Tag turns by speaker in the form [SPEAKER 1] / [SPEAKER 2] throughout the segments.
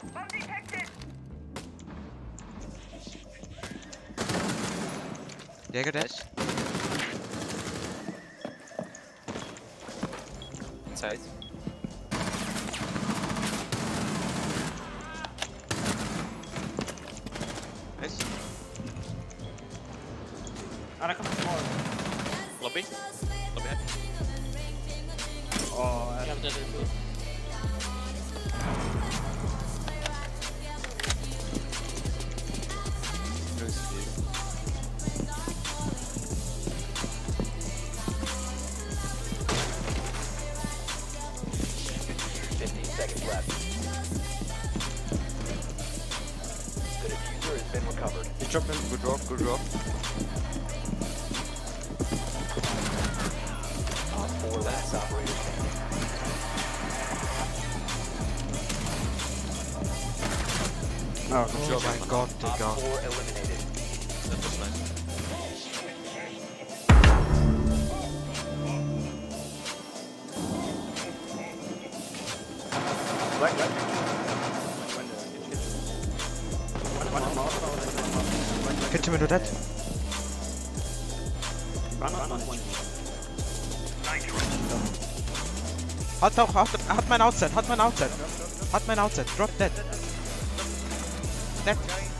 [SPEAKER 1] Jäger dead.
[SPEAKER 2] Inside.
[SPEAKER 1] Nice.
[SPEAKER 3] Ana kommer till morgon.
[SPEAKER 2] Lobby. Lobby här.
[SPEAKER 3] Åh, jag hämtar det.
[SPEAKER 1] Good drop, good drop.
[SPEAKER 4] Last operator standing.
[SPEAKER 3] Oh,
[SPEAKER 1] Oh my god,
[SPEAKER 4] Op
[SPEAKER 1] digga.
[SPEAKER 4] 4 eliminated.
[SPEAKER 2] That was nice.
[SPEAKER 1] Kitchen window dead. Hat auch, hat mein Outset, hat mein Outset. Hat mein Outset, drop dead. Dead.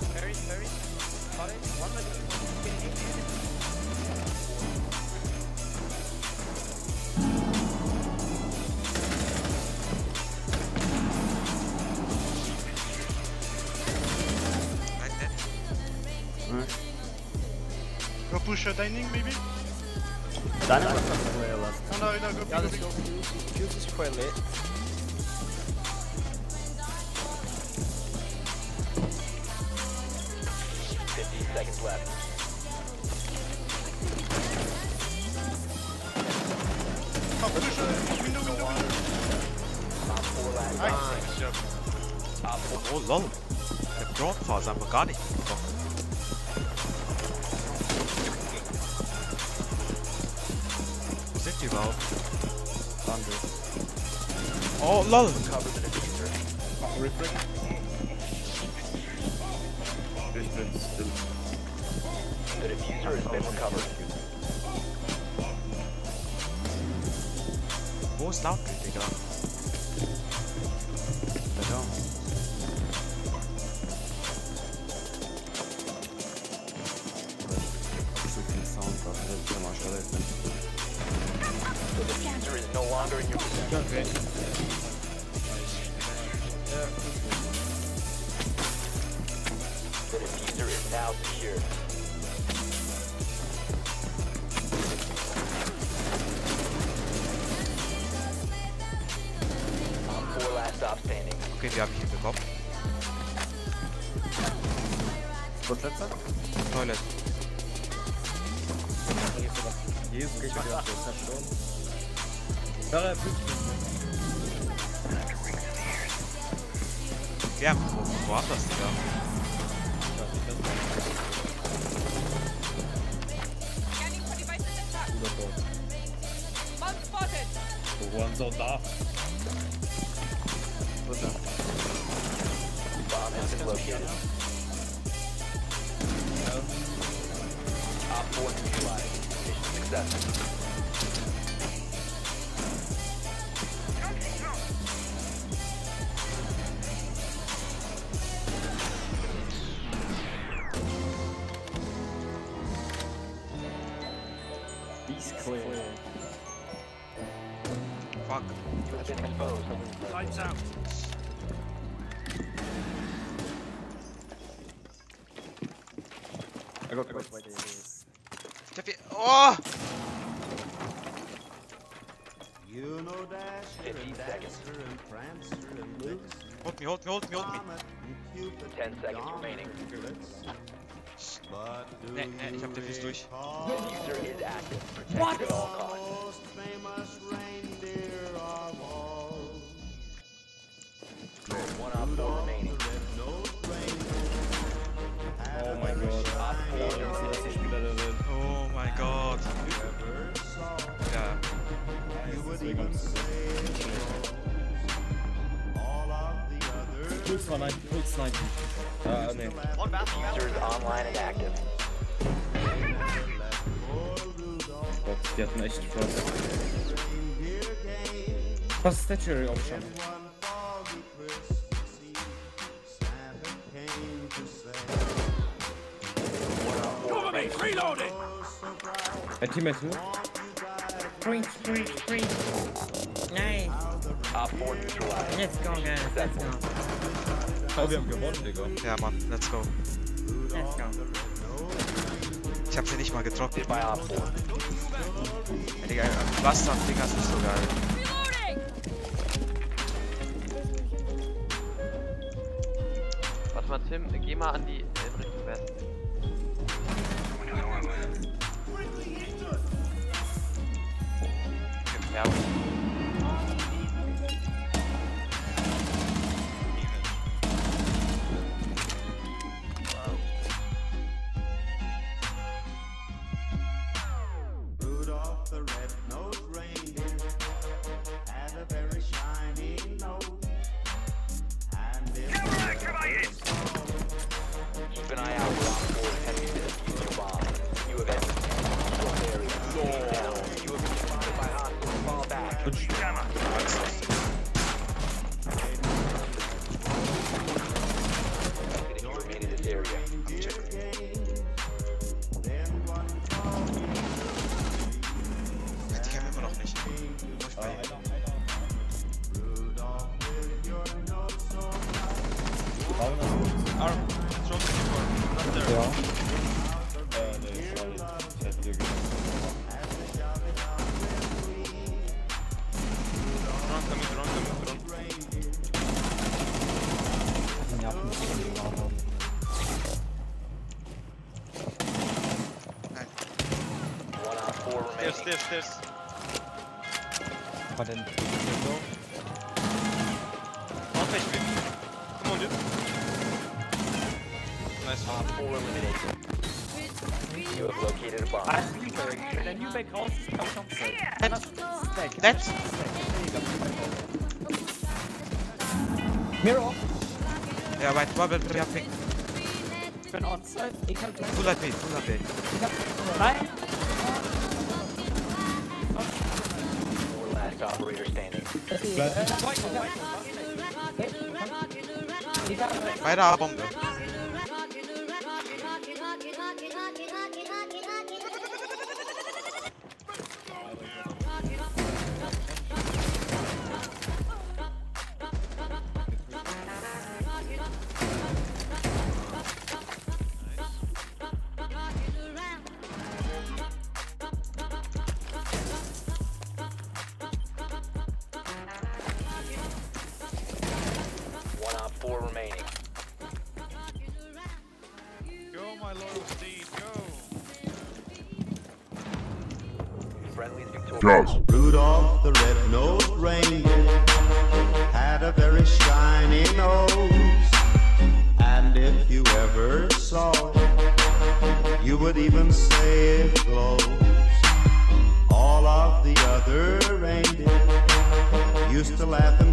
[SPEAKER 5] Go push a dining maybe?
[SPEAKER 3] Dining was somewhere last.
[SPEAKER 5] No, go big,
[SPEAKER 2] Yeah,
[SPEAKER 5] go
[SPEAKER 2] let's
[SPEAKER 5] big.
[SPEAKER 2] go. Fuse is quite late.
[SPEAKER 4] Seconds left.
[SPEAKER 5] Oh, push window.
[SPEAKER 4] Op 4 last.
[SPEAKER 5] Nice job.
[SPEAKER 4] Op 4.
[SPEAKER 1] Oh lol. Der Broadphase haben wir gar nicht getroffen. Wo sind die überhaupt? Oh lol.
[SPEAKER 4] Cover the diffuser. The diffuser has been recovered.
[SPEAKER 1] Wo ist Loudry, Digga?
[SPEAKER 4] The diffuser is no longer in your possession. The diffuser is now secured. Op 4 last stop standing.
[SPEAKER 1] Okay, die habe ich hinbekommen.
[SPEAKER 3] Fortsätter?
[SPEAKER 1] Toilet.
[SPEAKER 3] Jesus, ich mach das schon. Ja,
[SPEAKER 1] Ja, woanders, Digga.
[SPEAKER 6] Bomb spotted.
[SPEAKER 3] One's on top.
[SPEAKER 4] Bomb has been located. Op 4 neutralized. Mission successful.
[SPEAKER 3] He's clear.
[SPEAKER 1] Fuck.
[SPEAKER 4] You have been exposed.
[SPEAKER 5] Lights out.
[SPEAKER 3] I got close by the
[SPEAKER 1] Steffi. Oh!
[SPEAKER 4] 15 seconds.
[SPEAKER 1] Hold me.
[SPEAKER 4] 10 seconds remaining.
[SPEAKER 1] Nee, ich hab den Fuß durch.
[SPEAKER 4] Diffuser is active. Protect at all costs. One op 4 remaining.
[SPEAKER 3] Oh my god.
[SPEAKER 1] Oh my god. Ja.
[SPEAKER 3] Puls war 90, Puls 90. Nee.
[SPEAKER 4] User is online and active.
[SPEAKER 3] Gott, die hatten echt Frost. Was ist der Cherry Option? Ein Teammate hier?
[SPEAKER 6] Sprint. Nein.
[SPEAKER 4] Op 4 neutralized.
[SPEAKER 6] Let's go, guys. Let's go.
[SPEAKER 3] Oh, wir haben gewonnen, Digga.
[SPEAKER 1] Ja, Mann, let's go.
[SPEAKER 6] Let's go.
[SPEAKER 1] Ich hab sie nicht mal getroffen.
[SPEAKER 4] By Op 4.
[SPEAKER 1] Ja, Digga, was am Ding ist nicht so geil.
[SPEAKER 2] Warte mal, Tim, geh mal an die in Richtung West. Ja.
[SPEAKER 7] Rudolph the red-nosed reindeer had a very shiny nose. And it
[SPEAKER 4] Keep an eye out for Op 4 attempting to defuse your bomb. You have entered the control area. Now, you have been spotted by hostiles. Fall back. You remain in this area.
[SPEAKER 1] Die haben immer noch nicht. Läuft bei ihm.
[SPEAKER 5] Arm. Drop the keyboard. Not there.
[SPEAKER 3] Ja. Nee, sorry. Ich hätte dir gesagt.
[SPEAKER 5] Drone coming.
[SPEAKER 4] One Op 4 remaining.
[SPEAKER 5] Stairs.
[SPEAKER 1] Aber dann.
[SPEAKER 5] One HP. Come on, dude. Nice
[SPEAKER 4] Op
[SPEAKER 5] one.
[SPEAKER 4] 4 eliminated. You have located a bomb.
[SPEAKER 3] Der Newback raus ist, kann ich noch
[SPEAKER 1] Dead.
[SPEAKER 3] Mirror!
[SPEAKER 1] Ja, weit, Bubble, ja, Pink.
[SPEAKER 3] Ich bin onside. Ich hab gleich.
[SPEAKER 1] Full AP.
[SPEAKER 3] Nein!
[SPEAKER 4] Four last operator standing.
[SPEAKER 1] Bei der A-Bombe.
[SPEAKER 4] One Op 4 remaining.
[SPEAKER 5] Go, my loyal steed, go.
[SPEAKER 4] Friendly's victorious.
[SPEAKER 7] Rudolph the red-nosed reindeer had a very shiny nose. And if you ever saw it, you would even say it glows. All of the other reindeer used to laugh and